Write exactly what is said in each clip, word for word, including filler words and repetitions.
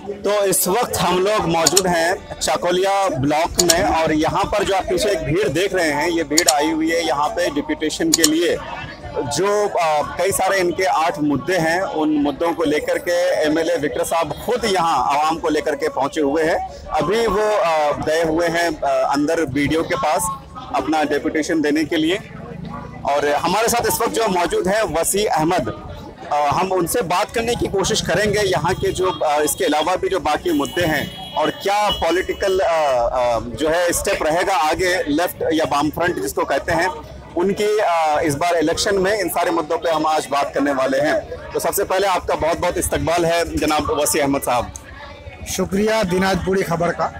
तो इस वक्त हम लोग मौजूद हैं चाकोलिया ब्लॉक में और यहाँ पर जो आप पीछे एक भीड़ देख रहे हैं, ये भीड़ आई हुई है यहाँ पे डिप्यूटेशन के लिए। जो आ, कई सारे इनके आठ मुद्दे हैं, उन मुद्दों को लेकर के एमएलए विक्टर साहब खुद यहाँ आवाम को लेकर के पहुंचे हुए हैं। अभी वो गए हुए हैं आ, अंदर बीडीओ के पास अपना डिप्यूटेशन देने के लिए। और हमारे साथ इस वक्त जो मौजूद है वसी अहमद, हम उनसे बात करने की कोशिश करेंगे यहाँ के जो इसके अलावा भी जो बाकी मुद्दे हैं और क्या पॉलिटिकल जो है स्टेप रहेगा आगे, लेफ्ट या वाम फ्रंट जिसको कहते हैं, उनकी इस बार इलेक्शन में इन सारे मुद्दों पे हम आज बात करने वाले हैं। तो सबसे पहले आपका बहुत बहुत इस्तकबाल है जनाब वसी अहमद साहब। शुक्रिया दिनाजपुरी खबर का।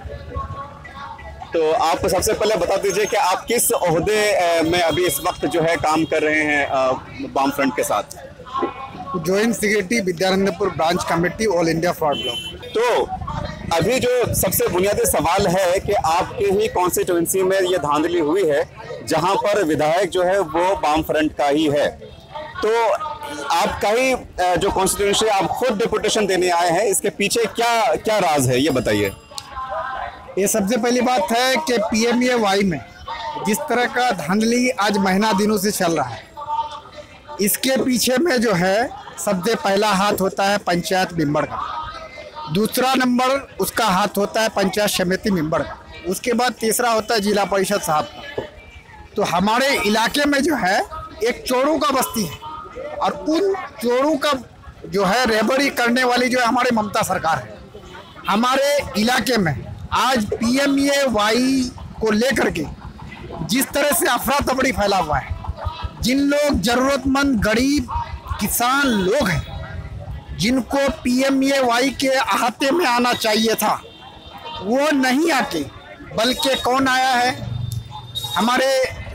तो आप सबसे पहले बता दीजिए कि आप किस ओहदे में अभी इस वक्त जो है काम कर रहे हैं वाम फ्रंट के साथ? Joint secretary Vidyanandpur branch committee all India for block. तो अभी जो सबसे बुनियादी सवाल है कि आपके ही कॉन्स्टिट्यूएंसी में ये धांधली हुई है जहां पर विधायक जो है वो वाम फ्रंट का ही है। तो आपका ही जो कॉन्स्टिट्यूएंसी आप खुद डिप्यूटेशन देने आए हैं, इसके पीछे क्या क्या राज है ये बताइए। ये सबसे पहली बात है कि पीएमएवाई में जिस तरह का धांधली आज महीना दिनों से चल रहा है, इसके पीछे में जो है सबसे पहला हाथ होता है पंचायत मेंबर का, दूसरा नंबर उसका हाथ होता है पंचायत समिति मेंबर का, उसके बाद तीसरा होता है जिला परिषद साहब का। तो हमारे इलाके में जो है एक चोरों का बस्ती है और उन चोरों का जो है रेबड़ी करने वाली जो है हमारी ममता सरकार है। हमारे इलाके में आज पीएमएवाई को लेकर के जिस तरह से अफरा तफरी फैला हुआ है, जिन लोग जरूरतमंद गरीब किसान लोग हैं जिनको पीएमएवाई के अहाते में आना चाहिए था, वो नहीं आके बल्कि कौन आया है, हमारे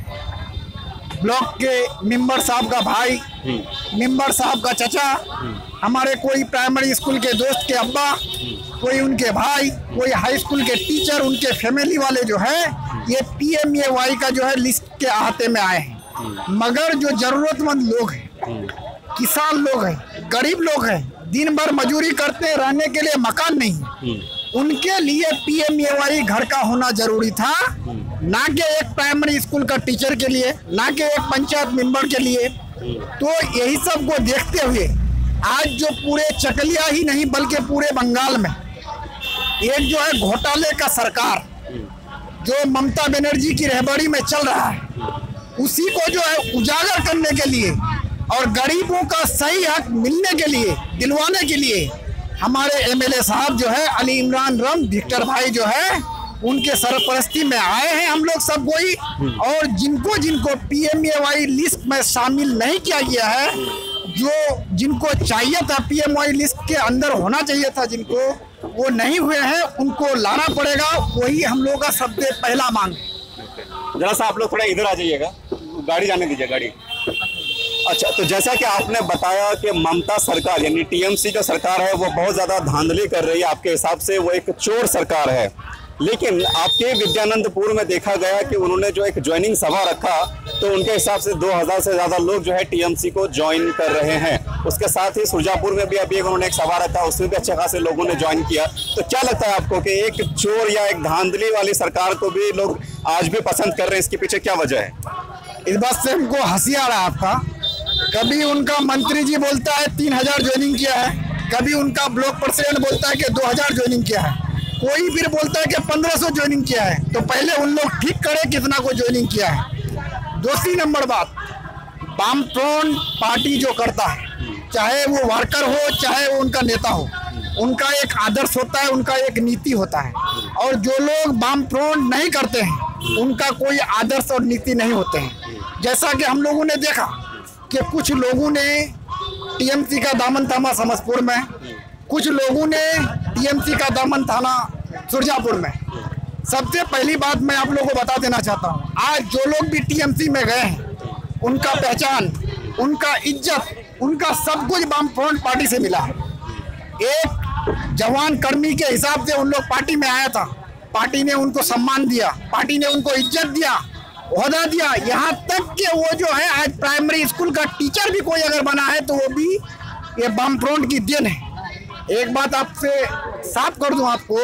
ब्लॉक के मेंबर साहब का भाई, मेंबर साहब का चचा, हमारे कोई प्राइमरी स्कूल के दोस्त के अब्बा, कोई उनके भाई, कोई हाई स्कूल के टीचर, उनके फैमिली वाले जो है ये पीएमएवाई का जो है लिस्ट के अहाते में आए हैं। मगर जो जरूरतमंद लोग हैं, किसान लोग हैं, गरीब लोग हैं, दिन भर मजदूरी करते हैं, रहने के लिए मकान नहीं है, उनके लिए पीएमएवाई घर का होना जरूरी था, ना कि एक प्राइमरी स्कूल का टीचर के लिए, ना कि एक पंचायत मेंबर के लिए। तो यही सब को देखते हुए आज जो पूरे चकलिया ही नहीं बल्कि पूरे बंगाल में एक जो है घोटाले का सरकार जो ममता बनर्जी की रहबरी में चल रहा है, उसी को जो है उजागर करने के लिए और गरीबों का सही हक मिलने के लिए, दिलवाने के लिए हमारे एमएलए साहब जो है अली इमरान रम विक्टर भाई जो है उनके सरपरस्ती में आए हैं हम लोग सब कोई। और जिनको जिनको पीएमएवाई लिस्ट में शामिल नहीं किया गया है, जो जिनको चाहिए था पीएमएवाई लिस्ट के अंदर होना चाहिए था, जिनको वो नहीं हुए हैं, उनको लाना पड़ेगा। वही हम लोग का सबसे पहला मांग। जरा सा आप लोग थोड़ा इधर आ जाइएगा, गाड़ी जाने दीजिए गाड़ी। अच्छा, तो जैसा कि आपने बताया कि ममता सरकार यानी टीएमसी जो सरकार है वो बहुत ज़्यादा धांधली कर रही है, आपके हिसाब से वो एक चोर सरकार है। लेकिन आपके विद्यानंदपुर में देखा गया कि उन्होंने जो एक ज्वाइनिंग सभा रखा तो उनके हिसाब से दो हज़ार से ज़्यादा लोग जो है टीएमसी को ज्वाइन कर रहे हैं। उसके साथ ही सुरजापुर में भी अभी उन्होंने एक सभा रखा, उसमें भी अच्छे खासे लोगों ने ज्वाइन किया। तो क्या लगता है आपको कि एक चोर या एक धांधली वाली सरकार को भी लोग आज भी पसंद कर रहे हैं, इसके पीछे क्या वजह है? इस बात से हमको हंसी आ रहा है आपका। कभी उनका मंत्री जी बोलता है तीन हजार ज्वाइनिंग किया है, कभी उनका ब्लॉक प्रेसिडेंट बोलता है कि दो हजार ज्वाइनिंग किया है, कोई फिर बोलता है कि पंद्रह सौ ज्वाइनिंग किया है। तो पहले उन लोग ठीक करे कितना को ज्वाइनिंग किया है। दूसरी नंबर बात, वामफ्रंट पार्टी जो करता है, चाहे वो वर्कर हो चाहे वो उनका नेता हो, उनका एक आदर्श होता है, उनका एक नीति होता है। और जो लोग वामफ्रंट नहीं करते हैं उनका कोई आदर्श और नीति नहीं होते हैं। जैसा कि हम लोगों ने देखा कि कुछ लोगों ने टीएमसी का दामन थामा समस्तीपुर में, कुछ लोगों ने टीएमसी का दामन थाना सुरजापुर में। सबसे पहली बात मैं आप लोगों को बता देना चाहता हूँ, आज जो लोग भी टीएमसी में गए हैं उनका पहचान, उनका इज्जत, उनका सब कुछ वामफ्रंट पार्टी से मिला है। एक जवान कर्मी के हिसाब से उन लोग पार्टी में आया था, पार्टी ने उनको सम्मान दिया, पार्टी ने उनको इज्जत दिया, ओहदा दिया। यहाँ तक कि वो जो है आज प्राइमरी स्कूल का टीचर भी कोई अगर बना है तो वो भी ये वामफ्रंट की देन है। एक बात आपसे साफ कर दूं आपको,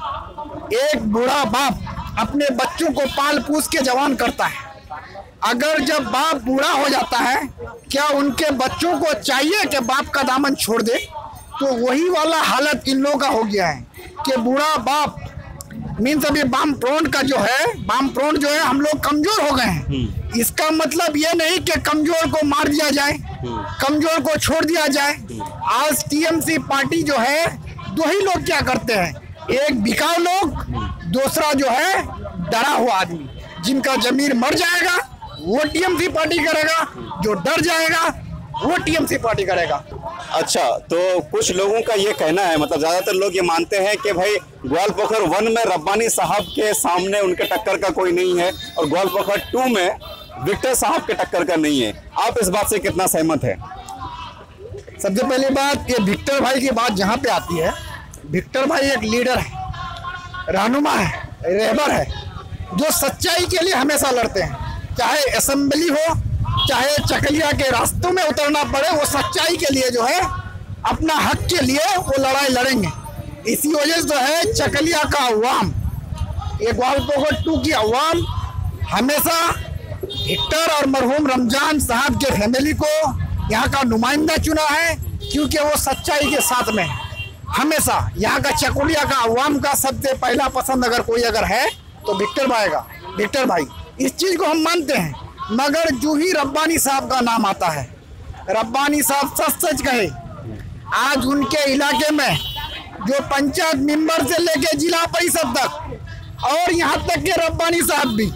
एक बूढ़ा बाप अपने बच्चों को पाल पोस के जवान करता है। अगर जब बाप बूढ़ा हो जाता है, क्या उनके बच्चों को चाहिए कि बाप का दामन छोड़ दे? तो वही वाला हालत इन लोगों का हो गया है कि बूढ़ा बाप मीन्स अभी वाम फ्रंट का जो है वाम फ्रंट जो है हम लोग कमजोर हो गए हैं। इसका मतलब ये नहीं कि कमजोर को मार दिया जाए, कमजोर को छोड़ दिया जाए। आज टीएमसी पार्टी जो है दो ही लोग क्या करते हैं, एक बिकाऊ लोग, दूसरा जो है डरा हुआ आदमी। जिनका जमीर मर जाएगा वो टीएमसी पार्टी करेगा, जो डर जाएगा वो टीएमसी पार्टी करेगा। अच्छा, तो कुछ लोगों का ये कहना है, मतलब ज्यादातर लोग ये मानते हैं कि भाई ग्वालपोखर वन में रब्बानी साहब के सामने उनके टक्कर का कोई नहीं है और ग्वालपोखर टू में विक्टर साहब के टक्कर का नहीं है। आप इस बात से कितना सहमत है? सबसे पहली बात, ये विक्टर भाई की बात जहाँ पे आती है, विक्टर भाई एक लीडर है, रहनुमा है, रहबर है, जो सच्चाई के लिए हमेशा लड़ते हैं। चाहे असेंबली हो, चाहे चकलिया के रास्तों में उतरना पड़े, वो सच्चाई के लिए जो है अपना हक के लिए वो लड़ाई लड़ेंगे। इसी वजह से जो है चकलिया का अवाम, ये ग्वालपोखर टू की अवाम हमेशा विक्टर और मरहूम रमजान साहब के फैमिली को यहाँ का नुमाइंदा चुना है, क्योंकि वो सच्चाई के साथ में है। हमेशा यहाँ का चकुलिया का अवाम का सबसे पहला पसंद अगर कोई अगर है तो विक्टर भाई का विक्टर भाई इस चीज़ को हम मानते हैं। मगर जो ही रब्बानी साहब का नाम आता है, रब्बानी साहब सच सच कहे, आज उनके इलाके में जो पंचायत मेंबर से लेके जिला परिषद तक और यहाँ तक के रब्बानी साहब भी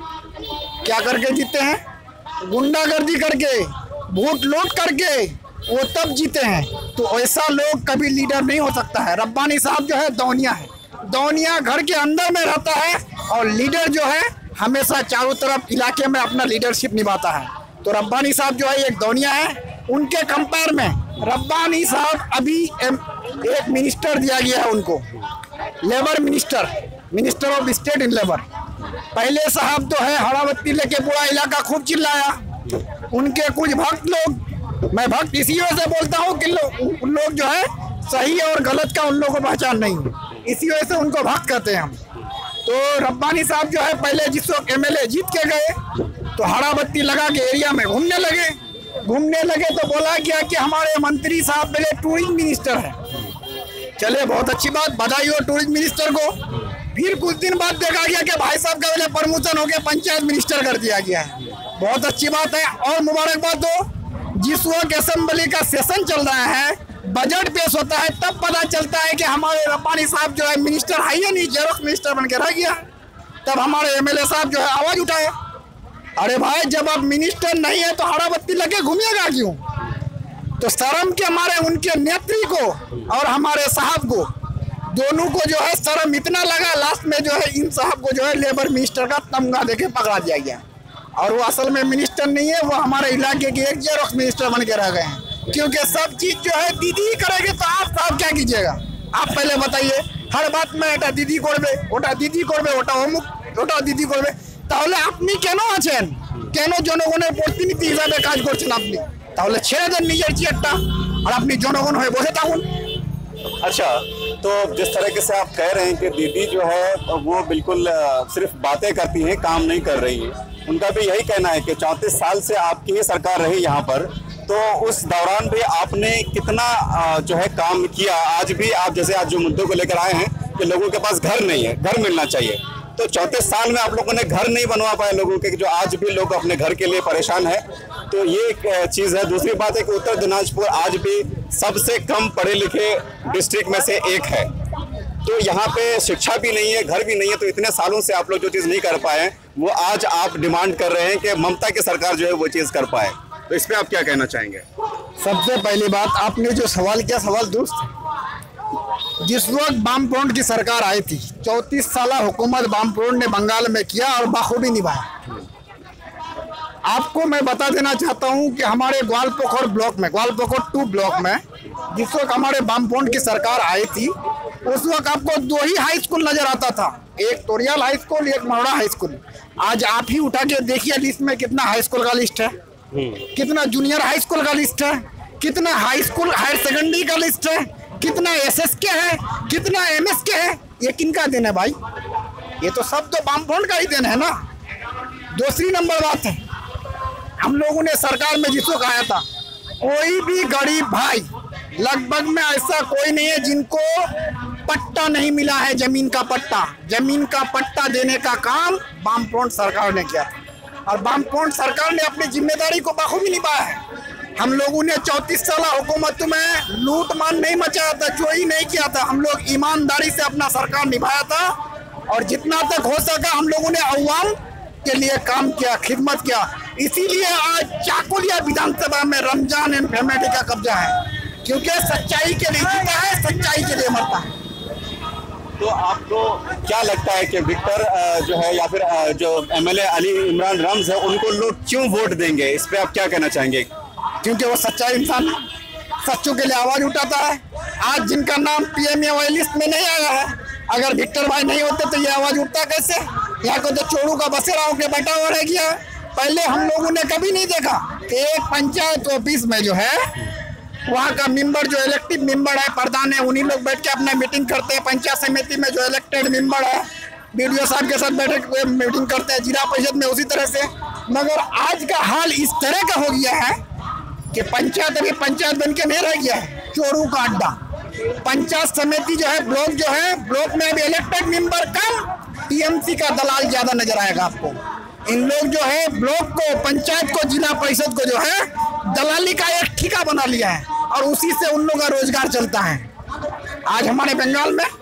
क्या करके जीते हैं, गुंडागर्दी करके, वोट लूट करके वो तब जीते हैं। तो ऐसा लोग कभी लीडर नहीं हो सकता है। रब्बानी साहब जो है दौनिया है, दौनिया घर के अंदर में रहता है और लीडर जो है हमेशा चारों तरफ इलाके में अपना लीडरशिप निभाता है। तो रब्बानी साहब जो है एक दौनिया है। उनके कंपेयर में रब्बानी साहब अभी एक मिनिस्टर दिया गया है उनको, labour minister, minister of state in labour. पहले साहब तो है हराबत्ती लेके पूरा इलाका खूब चिल्लाया। उनके कुछ भक्त लोग, मैं भक्त इसी वजह से बोलता हूँ कि लोग लोग जो है सही और गलत का उन लोगों को पहचान नहीं है, इसी वजह से उनको भक्त कहते हैं हम। तो रब्बानी साहब जो है पहले जिस वक्त एमएलए जीत के गए तो हराबत्ती लगा के एरिया में घूमने लगे घूमने लगे तो बोला गया कि हमारे मंत्री साहब पहले टूरिज्म मिनिस्टर है। चले, बहुत अच्छी बात, बधाई हो टूरिज्म मिनिस्टर को। फिर कुछ दिन बाद देखा गया कि भाई साहब का पहले प्रमोशन हो गया, पंचायत मिनिस्टर कर दिया गया है। बहुत अच्छी बात है और मुबारकबाद हो। जिस वक्त असेंबली का सेशन चल रहा है, बजट पेश होता है, तब पता चलता है कि हमारे रब्बानी साहब जो है मिनिस्टर है ही नहीं, जेरोक्स मिनिस्टर बन के रह गया। तब हमारे एमएलए साहब जो है आवाज उठाए, अरे भाई जब आप मिनिस्टर नहीं है तो हराबत्ती लगे घूमिएगा क्यों? तो शर्म के हमारे उनके नेत्री को और हमारे साहब को, दोनों को जो है शर्म इतना लगा, लास्ट में जो है इन साहब को जो है लेबर मिनिस्टर का तमगा देके पकड़ा दिया गया। और वो असल में मिनिस्टर नहीं है, वो हमारे इलाके के एक जेरोक्स मिनिस्टर बन के रह गए हैं। क्योंकि सब चीज जो है दीदी ही करेंगे तो आप साहब क्या कीजिएगा? आप पहले बताइए। हर बात में এটা दीदी করবে, ওটা দিদি করবে, ওটা অমুক, ওটা দিদি করবে। তাহলে আপনি কেন আছেন? কেন জনগণের প্রতিনিধি হিসাবে কাজ করছেন আপনি? তাহলে ছেড়ে দেন নিজের চেয়ারটা আর আপনি জনগণ হয়ে বসে থাকুন। अच्छा, तो जिस तरीके से आप कह रहे हैं कि दीदी जो है वो बिल्कुल सिर्फ बातें करती हैं, काम नहीं कर रही है, उनका भी यही कहना है कि चौंतीस साल से आपकी ही सरकार रही यहाँ पर, तो उस दौरान भी आपने कितना जो है काम किया। आज भी आप जैसे आज जो मुद्दों को लेकर आए हैं कि लोगों के पास घर नहीं है, घर मिलना चाहिए, तो चौंतीस साल में आप लोगों ने घर नहीं बनवा पाए लोगों के, जो आज भी लोग अपने घर के लिए परेशान है। तो ये एक चीज़ है। दूसरी बात है कि उत्तर दिनाजपुर आज भी सबसे कम पढ़े लिखे डिस्ट्रिक्ट में से एक है, तो यहाँ पे शिक्षा भी नहीं है, घर भी नहीं है। तो इतने सालों से आप लोग जो चीज़ नहीं कर पाए वो आज आप डिमांड कर रहे हैं कि ममता की सरकार जो है वो चीज़ कर पाए। तो इस पर आप क्या कहना चाहेंगे? सबसे पहली बात, आपने जो सवाल किया सवाल दुरुस्त है। जिस वक्त वामफ्रंट की सरकार आई थी, चौंतीस साल हुकूमत वामफ्रंट ने बंगाल में किया और बाखूबी निभाया। आपको मैं बता देना चाहता हूं कि हमारे ग्वालपोखर ब्लॉक में, ग्वालपोखर टू ब्लॉक में जिस वक्त हमारे वामफ्रंट की सरकार आई थी, उस वक्त आपको दो ही हाई स्कूल नजर आता था, एक तोरियाल हाई स्कूल, एक मरोड़ा हाई स्कूल। आज आप ही उठा के देखिए लिस्ट में कितना हाई स्कूल का लिस्ट है, कितना जूनियर हाई स्कूल का लिस्ट है, कितना हाई स्कूल हायर सेकेंडरी का लिस्ट है, कितना एसएस के है, कितना एमएस के है, ये किनका देना है भाई? ये तो सब तो वामफ्रंट का ही देना है ना। दूसरी नंबर बात है, हम लोगों ने सरकार में जिसको कहा था, कोई भी गरीब भाई लगभग में ऐसा कोई नहीं है जिनको पट्टा नहीं मिला है, जमीन का पट्टा। जमीन का पट्टा देने का काम वामफ्रंट सरकार ने किया और वामफ्रंट सरकार ने अपनी जिम्मेदारी को बखूबी निभाया है। हम लोगों ने चौंतीस साल हुकूमत में लूट मान नहीं मचाया था, चोरी नहीं किया था। हम लोग ईमानदारी से अपना सरकार निभाया था और जितना तक हो सका हम लोगों ने अवाम के लिए काम किया, खिदमत किया। इसीलिए आज चाकुलिया विधानसभा में रमजान एंड फैमिली का कब्जा है, क्योंकि सच्चाई के लिए जीता है, सच्चाई के लिए मरता है। तो आपको क्या लगता है कि विक्टर जो है या फिर जो एमएलए अली इमरान रम्ज है, उनको लोग क्यों वोट देंगे? इस पे आप क्या कहना चाहेंगे? क्योंकि वो सच्चा इंसान है, सच्चों के लिए आवाज उठाता है। आज जिनका नाम पीएमए लिस्ट में नहीं आया है, अगर विक्टर भाई नहीं होते तो ये आवाज उठता कैसे? यहाँ को तो चोरू का बसेरा होकर बैठा हुआ रह गया। पहले हम लोगों ने कभी नहीं देखा कि एक पंचायत ऑफिस में जो है वहाँ का मेंबर जो इलेक्टेड मेंबर है, प्रधान है, उन्हीं लोग बैठ के अपना मीटिंग करते हैं। पंचायत समिति में जो इलेक्टेड मेंबर है बीडीओ साहब के साथ बैठ के मीटिंग करते हैं, जिला परिषद में उसी तरह से। मगर आज का हाल इस तरह का हो गया है कि पंचायत अभी पंचायत बन के नहीं रह गया है, चोरू का अड्डा। पंचायत समिति जो है, ब्लॉक जो है, ब्लॉक में अभी इलेक्टेड मेंबर कम, टीएमसी का दलाल ज्यादा नजर आएगा आपको। इन लोग जो है ब्लॉक को, पंचायत को, जिला परिषद को जो है दलाली का एक ठेका बना लिया है और उसी से उन लोगों का रोजगार चलता है। आज हमारे बंगाल में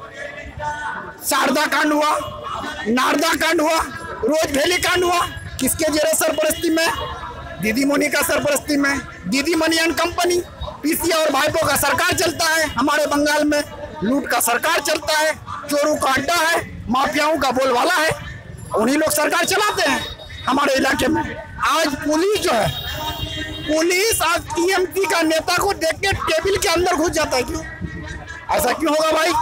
शारदा कांड हुआ, नारदा कांड हुआ, रोज वैली कांड हुआ, किसके जेरे सरपरस्ती में? दीदी मनी का सरपरस्ती में। दीदी मनी एंड कंपनी, पीसी और भाईपो का सरकार चलता है हमारे बंगाल में। लूट का सरकार चलता है, चोरों का अड्डा है, माफियाओं का बोलवाला है, उन्हीं लोग सरकार चलाते हैं हमारे इलाके में। आज पुलिस जो है, पुलिस आज टीएमसी का नेता को देख के टेबल के अंदर घुस जाता है। क्यों? ऐसा क्यों होगा भाई?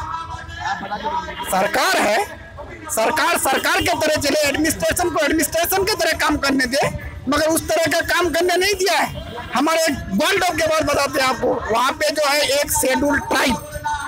सरकार है, सरकार सरकार के तरह चले, एडमिनिस्ट्रेशन को एडमिनिस्ट्रेशन के तरह काम करने दे, मगर उस तरह का काम करने नहीं दिया है। हमारे वर्ल्ड के बाद बताते हैं आपको, वहाँ पे जो है एक शेड्यूल ट्राइब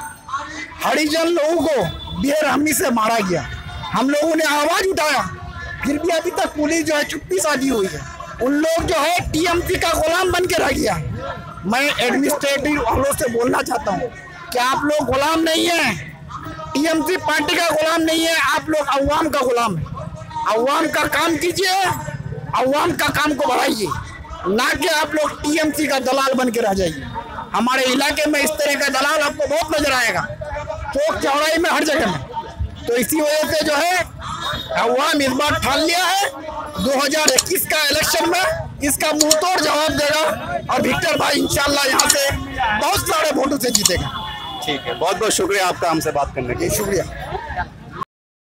हरिजन लोगों को बेरहमी से मारा गया। हम लोगों ने आवाज उठाया, फिर भी अभी तक पुलिस जो है चुप्पी साधी हुई है। उन लोग जो है टीएमसी का गुलाम बन के रह गया। मैं एडमिनिस्ट्रेटिव वालों से बोलना चाहता हूँ कि आप लोग गुलाम नहीं है, टीएमसी पार्टी का गुलाम नहीं है, आप लोग अवाम का गुलाम है। अवाम का काम कीजिए, अवाम का काम को बढ़ाइए, ना कि आप लोग टीएमसी का दलाल बन के रह जाइए। हमारे इलाके में इस तरह का दलाल आपको बहुत नजर आएगा, चौक चौराहे में, हर जगह में। तो इसी वजह से जो है अवाम इस बार ठान लिया है, दो हज़ार इक्कीस का इलेक्शन में इसका मुंह तोड़ जवाब देगा और विक्टर भाई इंशाल्लाह यहाँ से बहुत सारे वोटों से जीतेगा। ठीक है, बहुत बहुत शुक्रिया आपका हमसे बात करने के लिए। शुक्रिया।